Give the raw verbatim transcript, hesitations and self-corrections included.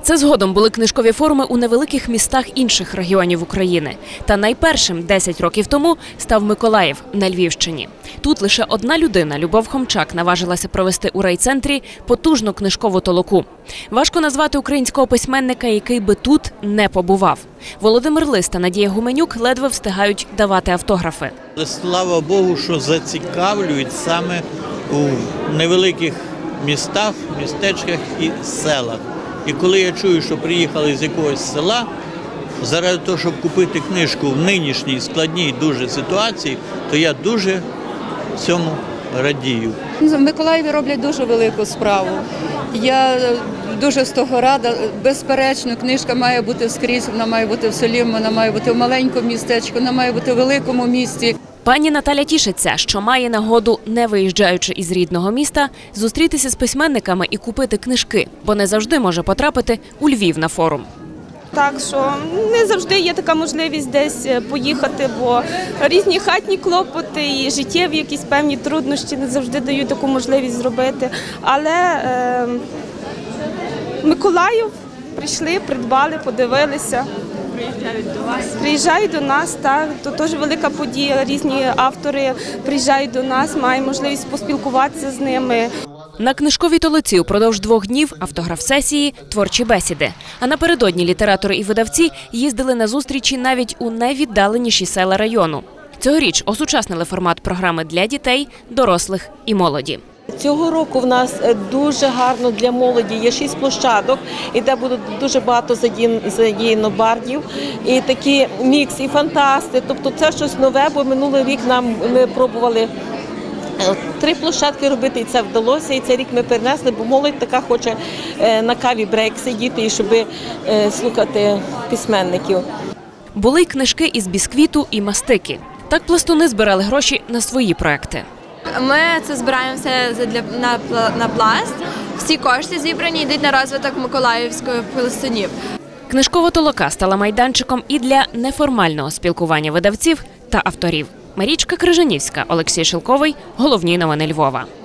Це згодом були книжкові форуми у невеликих містах інших регіонів України. Та найпершим десять років тому став Миколаїв на Львівщині. Тут лише одна людина, Любов Хомчак, наважилася провести у райцентрі потужну книжкову толоку. Важко назвати українського письменника, який би тут не побував. Володимир Лис та Надія Гуменюк ледве встигають давати автографи. Слава Богу, що зацікавлюють саме у невеликих містах, містечках і селах. І коли я чую, що приїхали з якогось села, заради того, щоб купити книжку в нинішній складній дуже ситуації, то я дуже цьому радію. В Миколаєві роблять дуже велику справу. Я дуже з того рада. Безперечно, книжка має бути скрізь, вона має бути в селі, вона має бути в маленькому містечку, вона має бути в великому місті. Пані Наталя тішиться, що має нагоду, не виїжджаючи із рідного міста, зустрітися з письменниками і купити книжки, бо не завжди може потрапити у Львів на форум. Так, що не завжди є така можливість десь поїхати, бо різні хатні клопоти і життєві якісь певні труднощі не завжди дають таку можливість зробити. Але е, Миколаїв прийшли, придбали, подивилися. Приїжджають до вас? Приїжджають до нас, так. То теж велика подія. Різні автори приїжджають до нас, маємо можливість поспілкуватися з ними. На книжковій толоці упродовж двох днів автограф-сесії, творчі бесіди. А напередодні літератори і видавці їздили на зустрічі навіть у найвіддаленіші села району. Цьогоріч осучаснили формат програми для дітей, дорослих і молоді. Цього року в нас дуже гарно для молоді. Є шість площадок, і де буде дуже багато задіяно бардів. І такі мікс, і фантасти. Тобто це щось нове, бо минулий рік нам ми пробували три площадки робити, і це вдалося. І цей рік ми перенесли, бо молодь така хоче на каві брейк сидіти, і щоб слухати письменників. Були й книжки із бісквіту і мастики. Так пластуни збирали гроші на свої проекти. Ми це збираємо все для, на, на пласт. Всі кошти зібрані йдуть на розвиток миколаївської пластунів. Книжкова толока стала майданчиком і для неформального спілкування видавців та авторів. Марічка Крижанівська, Олексій Шилковий. Головні новини Львова.